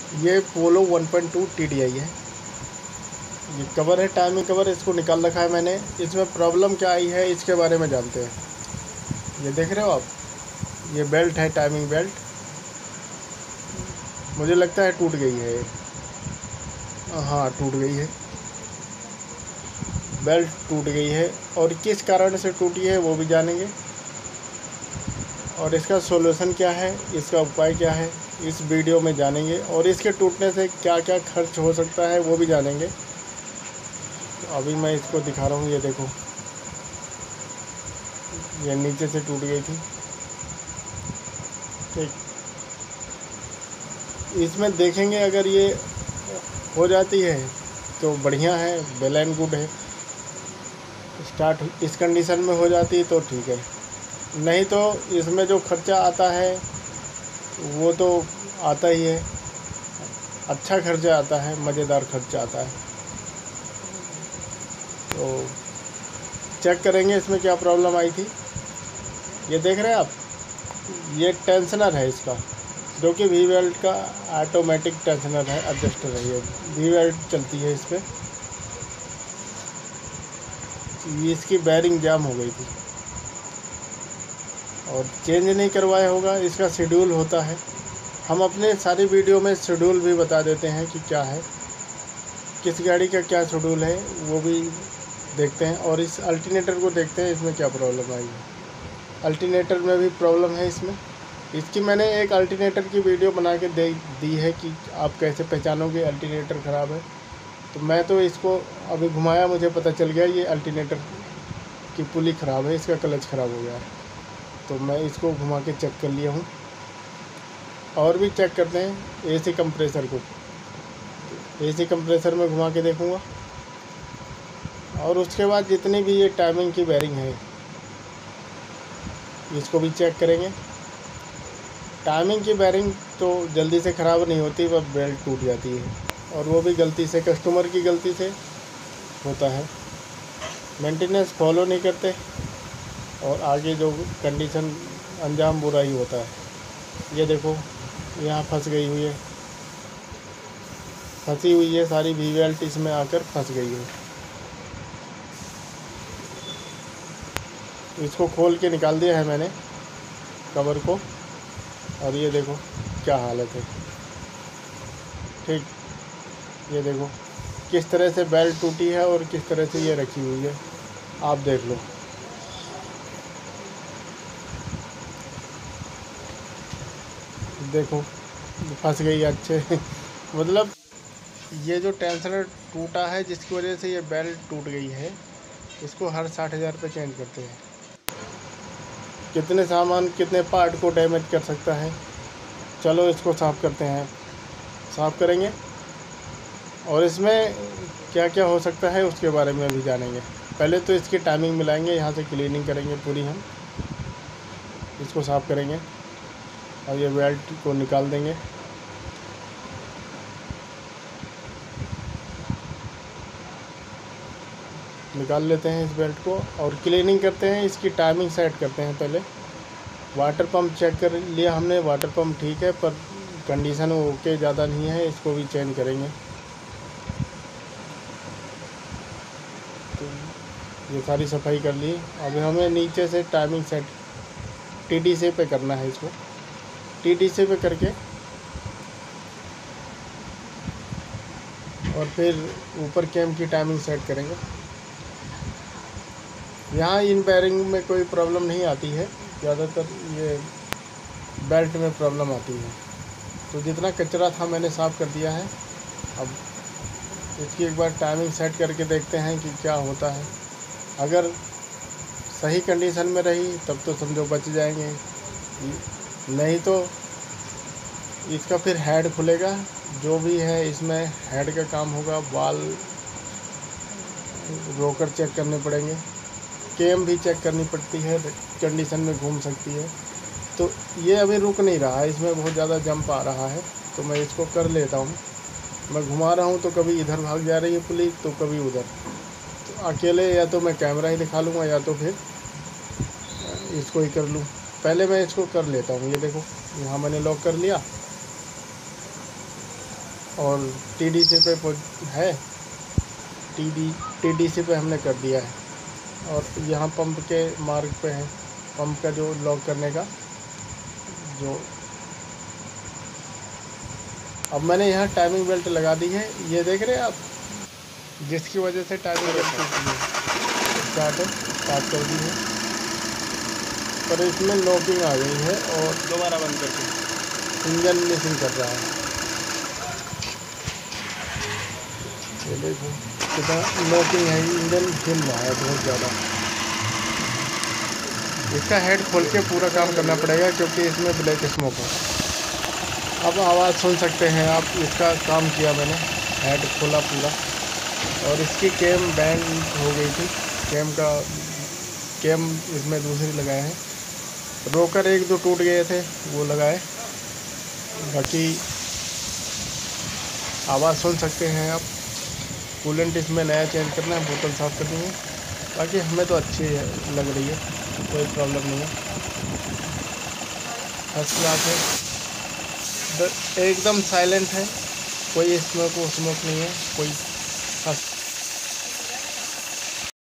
ये पोलो 1.2 TDI है। ये कवर है, टाइमिंग कवर, इसको निकाल रखा है मैंने। इसमें प्रॉब्लम क्या आई है इसके बारे में जानते हैं। ये देख रहे हो आप, ये बेल्ट है, टाइमिंग बेल्ट। मुझे लगता है टूट गई है ये। हाँ, टूट गई है, बेल्ट टूट गई है। और किस कारण से टूटी है वो भी जानेंगे, और इसका सॉल्यूशन क्या है, इसका उपाय क्या है, इस वीडियो में जानेंगे। और इसके टूटने से क्या क्या खर्च हो सकता है वो भी जानेंगे। तो अभी मैं इसको दिखा रहा हूँ। ये देखो, ये नीचे से टूट गई थी। ठीक, इसमें देखेंगे अगर ये हो जाती है तो बढ़िया है, वेल एंड गुड है। स्टार्ट इस कंडीशन में हो जाती है तो ठीक है, नहीं तो इसमें जो खर्चा आता है वो तो आता ही है। अच्छा खर्चा आता है, मज़ेदार खर्चा आता है। तो चेक करेंगे इसमें क्या प्रॉब्लम आई थी। ये देख रहे हैं आप, ये टेंशनर है इसका, जो कि वी बेल्ट का ऑटोमेटिक टेंशनर है, एडजस्टर है। ये वी बेल्ट चलती है इस पर। इसकी बेयरिंग जाम हो गई थी और चेंज नहीं करवाया होगा। इसका शेड्यूल होता है, हम अपने सारी वीडियो में शेड्यूल भी बता देते हैं कि क्या है, किस गाड़ी का क्या शेड्यूल है, वो भी देखते हैं। और इस अल्टरनेटर को देखते हैं, इसमें क्या प्रॉब्लम आई है। अल्टरनेटर में भी प्रॉब्लम है इसमें। इसकी मैंने एक अल्टरनेटर की वीडियो बना के दे दी है कि आप कैसे पहचानोगे अल्टरनेटर ख़राब है। तो मैं तो इसको अभी घुमाया, मुझे पता चल गया ये अल्टरनेटर की पुली ख़राब है, इसका क्लच ख़राब हो गया है। तो मैं इसको घुमा के चेक कर लिया हूँ। और भी चेक करते हैं एसी कंप्रेसर को। एसी कंप्रेसर में घुमा के देखूँगा। और उसके बाद जितनी भी ये टाइमिंग की बेयरिंग है इसको भी चेक करेंगे। टाइमिंग की बेयरिंग तो जल्दी से ख़राब नहीं होती, वह बेल्ट टूट जाती है, और वो भी गलती से, कस्टमर की गलती से होता है। मेंटेनेंस फॉलो नहीं करते और आगे जो कंडीशन अंजाम बुरा ही होता है। ये देखो, यहाँ फंस गई हुई है, फंसी हुई है सारी वी बेल्ट, इसमें आकर फंस गई है। इसको खोल के निकाल दिया है मैंने कवर को, और ये देखो क्या हालत है। ठीक, ये देखो किस तरह से बेल्ट टूटी है और किस तरह से ये रखी हुई है, आप देख लो। देखो फंस गई अच्छे मतलब ये जो टेंशनर टूटा है जिसकी वजह से ये बेल्ट टूट गई है, इसको हर 60,000 रुपये चेंज करते हैं। कितने सामान, कितने पार्ट को डैमेज कर सकता है। चलो इसको साफ़ करते हैं, साफ़ करेंगे और इसमें क्या क्या हो सकता है उसके बारे में भी जानेंगे। पहले तो इसकी टाइमिंग मिलाएंगे, यहाँ से क्लीनिंग करेंगे पूरी, हम इसको साफ़ करेंगे और ये बेल्ट को निकाल देंगे। निकाल लेते हैं इस बेल्ट को और क्लीनिंग करते हैं, इसकी टाइमिंग सेट करते हैं। पहले वाटर पंप चेक कर लिया हमने, वाटर पंप ठीक है पर कंडीशन ओके ज़्यादा नहीं है, इसको भी चेंज करेंगे। तो ये सारी सफाई कर ली। अब हमें नीचे से टाइमिंग सेट TDC पे करना है इसको। TDC पे करके और फिर ऊपर कैम की टाइमिंग सेट करेंगे। यहाँ इन बेयरिंग में कोई प्रॉब्लम नहीं आती है, ज़्यादातर ये बेल्ट में प्रॉब्लम आती है। तो जितना कचरा था मैंने साफ़ कर दिया है। अब इसकी एक बार टाइमिंग सेट करके देखते हैं कि क्या होता है। अगर सही कंडीशन में रही तब तो समझो बच जाएंगे, नहीं तो इसका फिर हेड खुलेगा, जो भी है इसमें हेड का काम होगा। वाल रोकर चेक करने पड़ेंगे, केम भी चेक करनी पड़ती है, कंडीशन में घूम सकती है। तो ये अभी रुक नहीं रहा है, इसमें बहुत ज़्यादा जंप आ रहा है, तो मैं इसको कर लेता हूँ। मैं घुमा रहा हूँ तो कभी इधर भाग जा रही है पुलिस, तो कभी उधर। तो अकेले या तो मैं कैमरा ही दिखा लूँगा या तो फिर इसको ही कर लूँ। पहले मैं इसको कर लेता हूँ। ये देखो यहाँ मैंने लॉक कर लिया और TDC पे है, TDC पे हमने कर दिया है। और यहाँ पंप के मार्ग पे है, पंप का जो लॉक करने का जो। अब मैंने यहाँ टाइमिंग बेल्ट लगा दी है, ये देख रहे हैं आप, जिसकी वजह से टाइमिंग बेल्ट स्टार्ट कर दी है, पर इसमें लॉकिंग आ गई है और दोबारा बंद करके इंजन मिसिंग कर रहा है। ये देखो कितना लॉकिंग है, इंजन हिल रहा है बहुत ज़्यादा। इसका हेड खोल के पूरा काम करना पड़ेगा क्योंकि इसमें ब्लैक स्मोक है। अब आवाज़ सुन सकते हैं आप, इसका काम किया मैंने, हेड खोला पूरा। और इसकी कैम बैंड हो गई थी, कैम इसमें दूसरी लगाए हैं। रोकर 1-2 टूट गए थे, वो लगाए। बाकी आवाज़ सुन सकते हैं आप। कूलेंट इसमें नया चेंज करना है, बोतल साफ़ करनी है। बाकी हमें तो अच्छी लग रही है, कोई प्रॉब्लम नहीं है, फर्स्ट क्लास है, एकदम साइलेंट है, कोई स्मोक नहीं है, कोई